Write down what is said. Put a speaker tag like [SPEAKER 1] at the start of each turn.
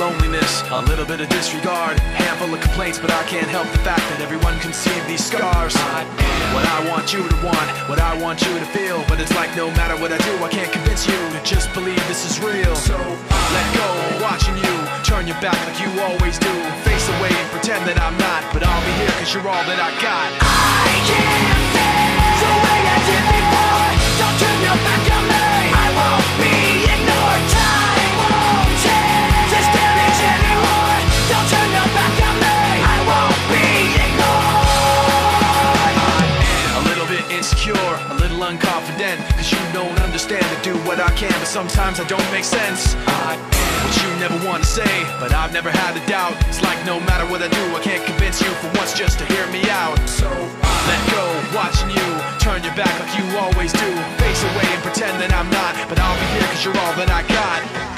[SPEAKER 1] loneliness, a little bit of disregard, handful of complaints, but I can't help the fact that everyone can see these scars. I am what I want you to want, what I want you to feel, but it's like no matter what I do, I can't convince you to just believe this is real. So let go, watching you turn your back like you always do, face away and pretend that I'm not, but I'll be here cause you're all that I got.
[SPEAKER 2] I can't feel the way I did before. Don't turn your back on me. I won't be ignored. Time won't change this damage anymore. Don't turn your back on me. I won't be ignored.
[SPEAKER 1] I'm a little bit insecure, a little unconfident, cause you don't understand to do what I can, but sometimes I don't make sense. I am what you never want to say, but I've never had a doubt. It's like no matter what I do, I can't convince you for once just to hear me out. So let go, watching you turn your back like you always do, face away and pretend that I'm not, but I'll be here cause you're all that I got.